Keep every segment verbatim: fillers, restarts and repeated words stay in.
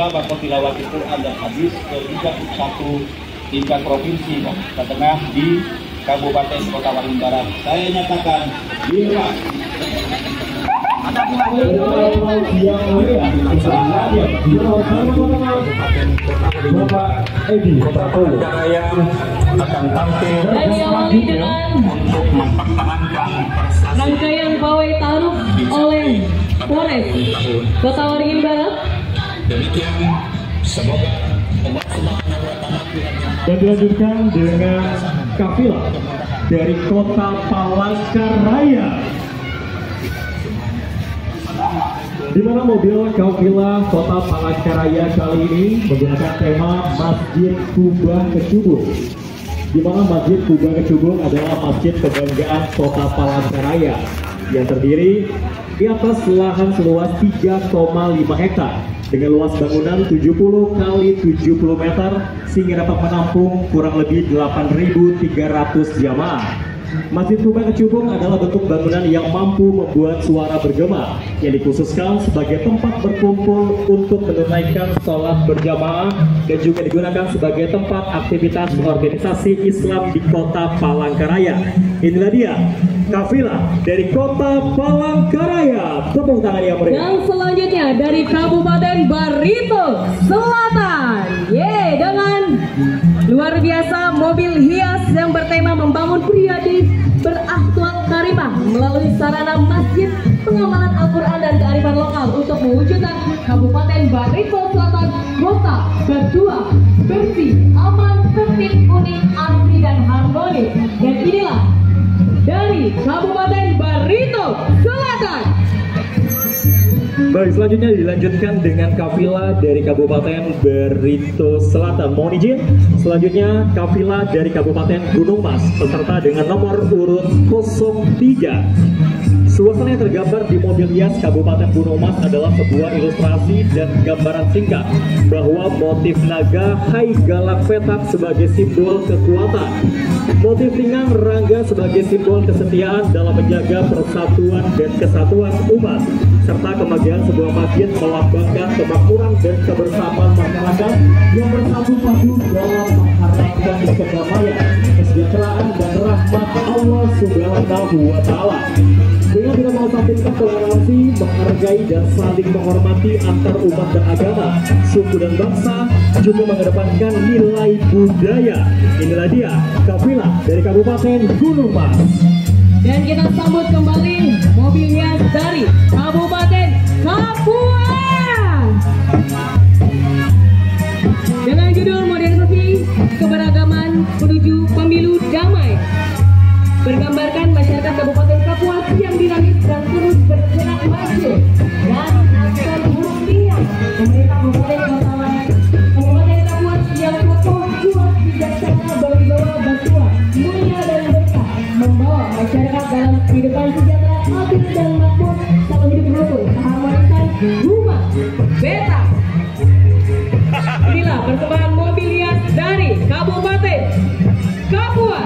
bisa bakal tilawati Quran dan hadis ke tiga puluh satu tingkat provinsi dan tertengah di Kabupaten Kota Waringin Barat. Saya nyatakan bila Bapak Edi Pratowo akan tampil dan diawali dengan untuk mempertahankan rangkaian pawai taruh oleh Polres Kota Waringin Barat. Demikian, semoga dan dilanjutkan dengan kafilah dari Kota Palangkaraya, di mana mobil kafilah Kota Palangkaraya kali ini menggunakan tema Masjid Kubah Kecubung, di mana Masjid Kubah Kecubung adalah masjid kebanggaan Kota Palangkaraya yang terdiri di atas lahan seluas tiga koma lima hektar dengan luas bangunan tujuh puluh kali tujuh puluh meter sehingga dapat menampung kurang lebih delapan ribu tiga ratus jamaah. Masjid Kubah Kecubung adalah bentuk bangunan yang mampu membuat suara bergema yang dikhususkan sebagai tempat berkumpul untuk menunaikan sholat berjamaah dan juga digunakan sebagai tempat aktivitas organisasi Islam di Kota Palangkaraya. Inilah dia kafilah dari Kota Palangkaraya. Tepuk tangan yang meriah. Dan selanjutnya dari Kabupaten Barito Selatan, ye dengan luar biasa mobil hias yang bertema membangun pribadi berakhlak karimah melalui sarana masjid, pengamalan Al-Quran dan kearifan lokal untuk mewujudkan Kabupaten Barito Selatan kota berdua bersih, aman, tertib, unik, asri dan harmonis. Dan inilah dari Kabupaten Barito Selatan. Baik, selanjutnya dilanjutkan dengan kafilah dari Kabupaten Barito Selatan. Mohon izin, selanjutnya kafilah dari Kabupaten Gunung Mas peserta dengan nomor urut nol tiga. Suasana yang tergambar di mobil hias Kabupaten Gunung Mas adalah sebuah ilustrasi dan gambaran singkat bahwa motif naga Hai Galak Petak sebagai simbol kekuatan, motif ringan Rangga sebagai simbol kesetiaan dalam menjaga persatuan dan kesatuan umat, serta kemegahan sebuah masjid melambangkan kemakmuran dan kebersamaan masyarakat yang bersatu padu dalam mengharapkan kedamaian, kesejahteraan dan rahmat Allah Subhanahu wa Ta'ala. Dengan tidak mau sampaikan toleransi, menghargai dan saling menghormati antar umat dan agama, suku dan bangsa, juga mengedepankan nilai budaya. Inilah dia kafilah dari Kabupaten Gunung Mas. Dan kita sambut kembali mobil hias dari Kabupaten Kapuas dengan judul modernisasi keberagaman menuju pemilu damai, bergambarkan masyarakat Kabupaten Kapuas yang dinamis dan terus bergerak maju dan akan buktinya pemerintah Kabupaten Kapuas Kabupaten Kapuas yang kokoh, kuat, bijaksana, berwibawa, bertuah, mulia dan berkah, membawa masyarakat dalam kehidupan sejahtera, adil dan makmur, saling hidup rukun, keharmonisan, rumah, beta. Inilah persembahan mobil hias dari Kabupaten Kapuas.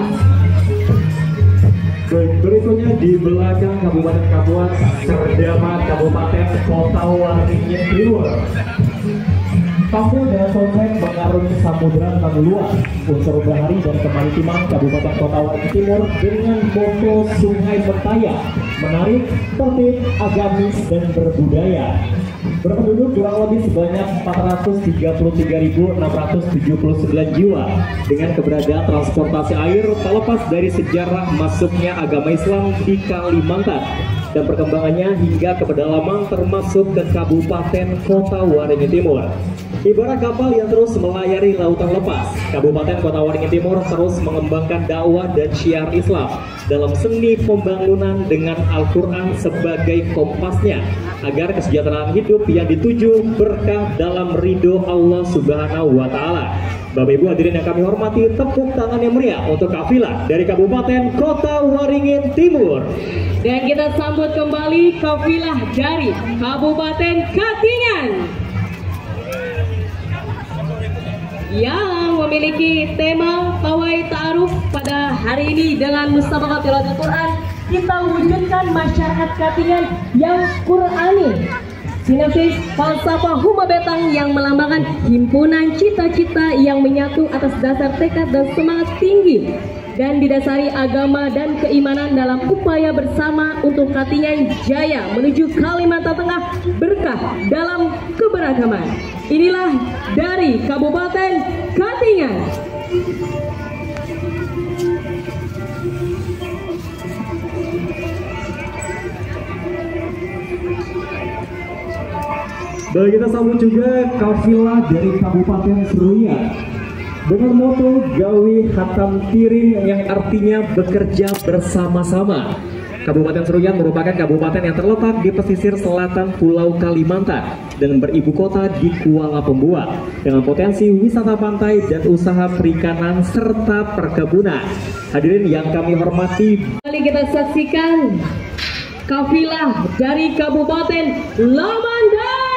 Baik, berikutnya di belakang Kabupaten Kapuas terdapat Kabupaten Kota Waringin Timur. Tampil dengan soundtrack mengarungi samudera Tanah Luar, unsur bahari dan kemaritiman Kabupaten Kota Waringin Timur dengan foto Sungai Mentaya, menarik, tertib, agamis dan berbudaya. Berpenduduk kurang lebih sebanyak empat ratus tiga puluh tiga ribu enam ratus tujuh puluh sembilan jiwa dengan keberadaan transportasi air tak lepas dari sejarah masuknya agama Islam di Kalimantan dan perkembangannya hingga ke pedalaman termasuk ke Kabupaten Kota Waringin Timur. Ibarat kapal yang terus melayari lautan lepas, Kabupaten Kota Waringin Timur terus mengembangkan dakwah dan syiar Islam dalam seni pembangunan dengan Al-Quran sebagai kompasnya agar kesejahteraan hidup yang dituju berkah dalam ridho Allah Subhanahu wa Ta'ala. Bapak Ibu hadirin yang kami hormati, tepuk tangan yang meriah untuk kafilah dari Kabupaten Kota Waringin Timur. Dan kita sambut kembali kafilah dari Kabupaten Katingan yang memiliki tema pawai ta'aruf pada hari ini dengan musabaqah tilawatul Quran. Kita wujudkan masyarakat Katingan yang Qurani Sinopsis falsafah Huma Betang yang melambangkan himpunan cita-cita yang menyatu atas dasar tekad dan semangat tinggi dan didasari agama dan keimanan dalam upaya bersama untuk Katingan Jaya menuju Kalimantan Tengah berkah dalam keberagaman. Inilah dari Kabupaten Katingan. Dan kita sambut juga kafilah dari Kabupaten Seruyan dengan moto Gawi Hatam Tiring yang artinya bekerja bersama-sama. Kabupaten Seruyan merupakan kabupaten yang terletak di pesisir selatan Pulau Kalimantan dan beribu kota di Kuala Pembuat dengan potensi wisata pantai dan usaha perikanan serta perkebunan. Hadirin yang kami hormati, Kali kita saksikan kafilah dari Kabupaten Lamandau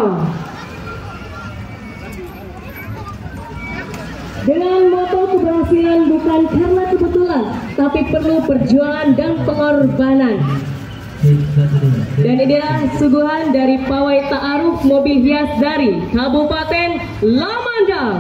dengan moto keberhasilan bukan karena kebetulan, tapi perlu perjuangan dan pengorbanan. Dan inilah suguhan dari pawai ta'aruf mobil hias dari Kabupaten Lamandau.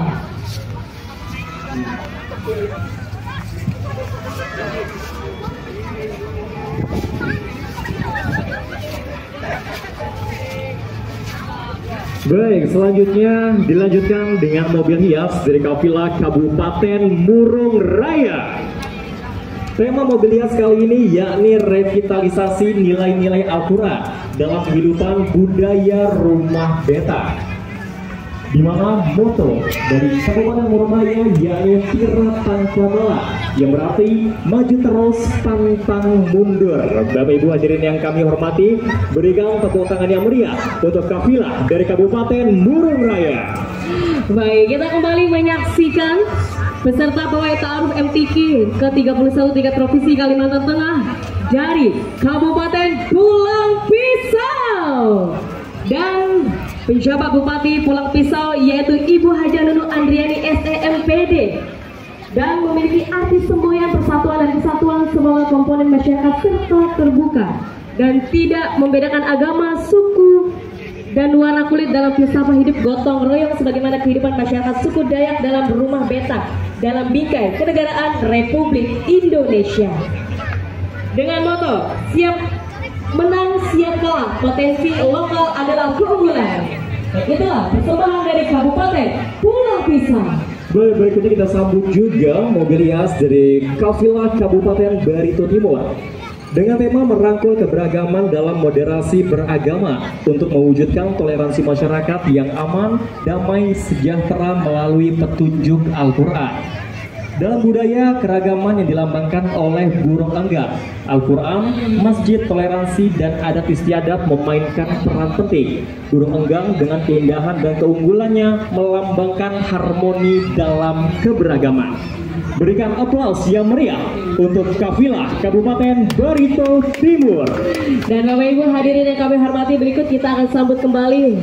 baik, selanjutnya dilanjutkan dengan mobil hias dari kafilah Kabupaten Murung Raya. Tema mobil hias kali ini yakni revitalisasi nilai-nilai Al-Quran dalam kehidupan budaya rumah beta, di mana moto dari Kabupaten Murung Raya yakni Tiratan Kamala yang berarti maju terus pantang mundur. Bapak Ibu hadirin yang kami hormati, berikan tepuk tangan yang meriah untuk kafilah dari Kabupaten Murung Raya. Baik, kita kembali menyaksikan peserta pawai ta'aruf M T Q ke tiga puluh satu tingkat provinsi Kalimantan Tengah dari Kabupaten Pulang Pisau dan penjabat Bupati Pulang Pisau yaitu Ibu Haja Nunu Andriani S E M P D, dan memiliki arti semboyan persatuan dan kesatuan semua komponen masyarakat serta terbuka dan tidak membedakan agama, suku, dan warna kulit dalam filsafat hidup gotong royong sebagaimana kehidupan masyarakat suku Dayak dalam rumah beta dalam bingkai kenegaraan Republik Indonesia. Dengan moto siap menang siap kalah, potensi lokal adalah keunggulan. Itulah persembahan dari Kabupaten Pulang Pisau. Baik, berikutnya kita sambut juga mobil hias dari kafilah Kabupaten Barito Timur dengan tema merangkul keberagaman dalam moderasi beragama untuk mewujudkan toleransi masyarakat yang aman, damai, sejahtera melalui petunjuk Al-Quran. Dalam budaya keragaman yang dilambangkan oleh burung enggang, Al-Quran, masjid, toleransi, dan adat istiadat memainkan peran penting. Burung enggang dengan keindahan dan keunggulannya melambangkan harmoni dalam keberagaman. Berikan aplaus yang meriah untuk kafilah Kabupaten Barito Timur. Dan Bapak Ibu hadirin yang kami hormati, berikut kita akan sambut kembali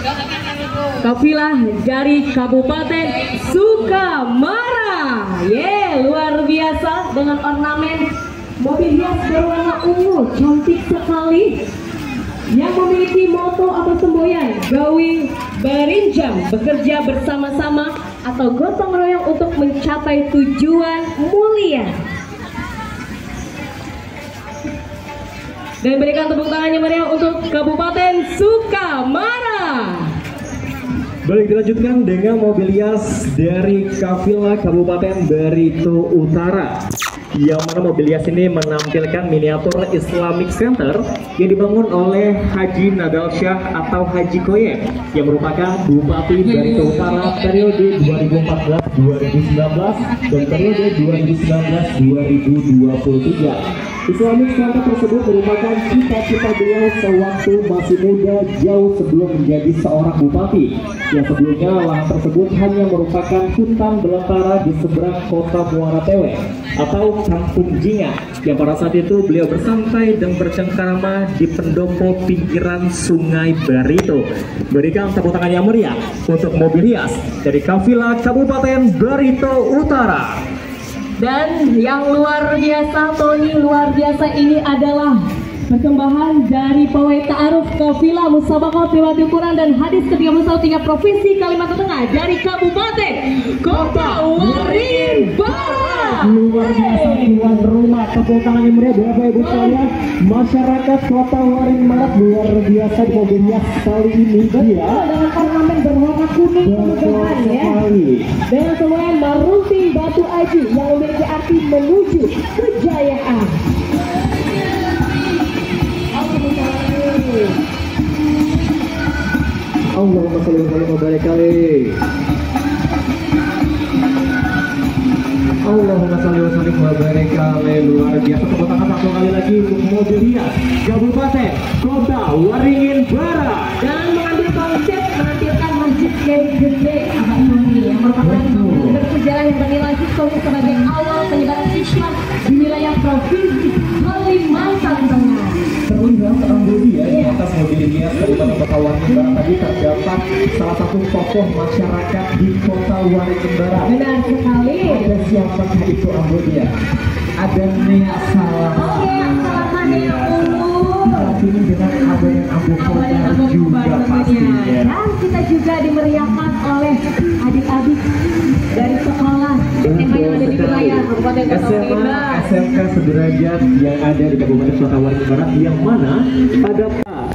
kafilah dari Kabupaten Sukamara. Ye, luar biasa dengan ornamen mobil hias berwarna ungu cantik sekali yang memiliki moto atau semboyan Gawi Berinjam, bekerja bersama-sama atau gotong royong untuk mencapai tujuan mulia. Dan berikan tepuk tangannya meriah untuk Kabupaten Sukamara. Baik, dilanjutkan dengan mobil hias dari kafilah Kabupaten Barito Utara, yang mana mobil hias ini menampilkan miniatur Islamic Center yang dibangun oleh Haji Nadal Syah atau Haji Koyem yang merupakan Bupati Barito Utara periode dua ribu empat belas dua ribu sembilan belas dan periode dua ribu sembilan belas dua ribu dua puluh tiga. Islamic Center tersebut merupakan cita-cita beliau sewaktu masih muda jauh sebelum menjadi seorang bupati, yang sebelumnya lahan tersebut hanya merupakan hutan belantara di seberang kota Muara Tewe atau Kampung Jinga, yang pada saat itu beliau bersantai dan bercengkrama di pendopo pinggiran Sungai Barito. Berikan tepuk tangan yang meriah untuk mobil hias dari kafilah Kabupaten Barito Utara. Dan yang luar biasa, Tony luar biasa ini adalah persembahan dari pawai ta'aruf kafilah musabaqah pribadi Quran dan hadis ke tiga puluh satu tingkat provinsi Kalimantan Tengah dari Kabupaten Kota Waringin Barat. Luar biasa tuan rumah, tepuk tangan yang meriah Bapak Ibu sekalian. Masyarakat Kota Waringin Barat luar biasa di mobil hias kali ini dia dengan ornamen berwarna kuning kemudahan ya, dengan semuanya marunting batu aji yang memiliki arti menuju kejayaan. Allahumma sholli wa barik alaihi. Allahumma sholli wa sallim wa barik alaihi. Luar biasa, tepuk tangan satu kali lagi untuk mobil hias Kabupaten Kota Waringin Barat. Dan mengambil konsep menampilkan masjid Kiai Gede Abah Sony yang merupakan bersejarah yang bernilai historis sebagai awal penyebaran Islam di wilayah provinsi Kalimantan Tengah. Terlihat Ambudi ya, di atas mobil hias Kabupaten Kota Waringin Barat tadi terdapat salah satu tokoh masyarakat di Kota Waringin Barat. Benar sekali. Ada siapakah itu Ambudi ya? Ada Nea Salam. Oke, selamat ya Bu. Ini dengan Abah dan Abu Khobar juga pastinya. Dan kita juga dimeriahkan oleh adik-adik dari sekolah S M A yang ada di wilayah Kabupaten Kota Waringin Barat. S M K sederajat yang ada di Kabupaten Kota Waringin Barat yang mana pada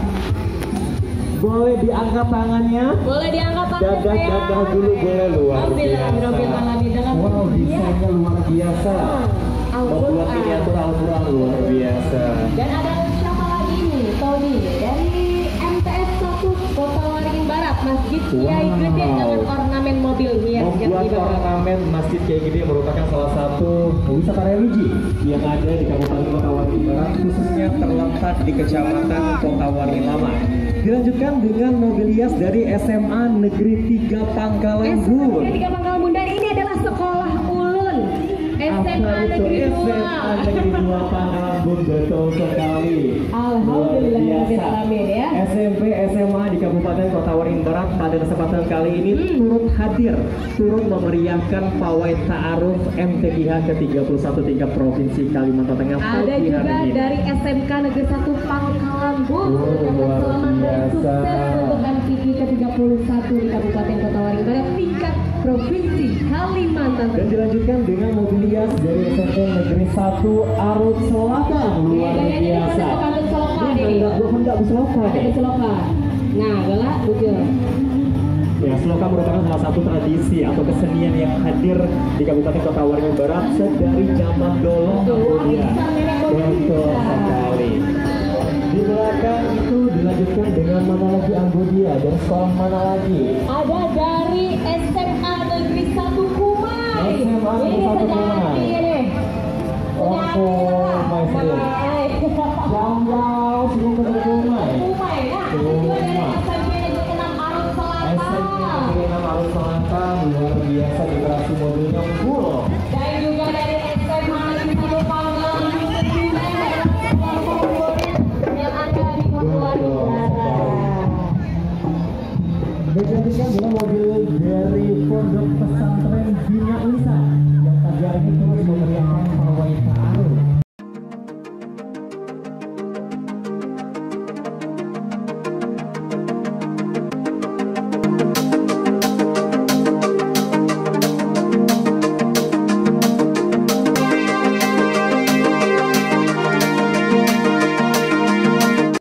boleh diangkat tangannya, boleh diangkat tangan saya. dadah-dadah dulu boleh. Luar biasa. Wow, desainnya luar biasa. Membuat miniatur Al-Quran luar biasa. Dan ada siapa lagi nih, Tony dari M T S satu Kota Waringin Barat, Masjid Kiai Wow. Gede dengan ornamen mobil hias yang Membuat dibawa. ornamen Masjid Kiai Gede merupakan salah satu wisata religi yang ada di Kabupaten Kota Waringin Barat, khususnya terletak di Kecamatan Kota Waringin Lama. Dilanjutkan dengan mobil hias dari S M A Negeri tiga Pangkalan Bun. S M A tiga Pangkalan Bun, dan ini adalah sekolah ulun S M A Negeri S M A Negeri dua Pangkalan Bun, betul sekali. Alhamdulillah Luar biasa. amin ya. S M P S M A di Kabupaten Kota Waringin Barat pada kesempatan kali ini turut hadir, turut memeriahkan pawai ta'aruf M T Q H ke tiga puluh satu tingkat provinsi Kalimantan Tengah. Ada pagi juga hari ini. dari S M K Negeri satu Pangkalan Bun. Oh, luar Selamat dan biasa. sukses untuk M T Q ke tiga puluh satu di Kabupaten Kota Waringin Barat tingkat provinsi Kalimantan Dan Tengah. dilanjutkan dengan mobil hias dari S M P Negeri satu Arut Selatan. Luar Dan ini biasa. ada pantun selokan ini. Enggak, gue hendak berselokan Ada ya. selokan. Nah, gala lucu. Ya, seloka merupakan salah satu tradisi atau kesenian yang hadir di Kabupaten Kota Waringin Barat sedari zaman dulu. Ya, betul sekali. Di belakang itu dilanjutkan dengan mana lagi Ambodia, dari sekolah mana lagi? Ada dari S M A Negeri satu Kumai. S M A Negeri satu Kumai. Ini. Oh, Maestro. Jauh-jauh sebelum ke Kumai. Kumai, nah. Itu dari S M P Negeri enam Arut S M P Selatan. Negeri enam Arut Selatan, luar biasa generasi mobilnya full. Dan juga dari S M A Negeri satu Pangkalan Bun yang ada di Kota Waringin Barat. Digantikan dengan mobil dari Pondok Pesantren Bina Unsa yang tadi hari ini terus memeriahkan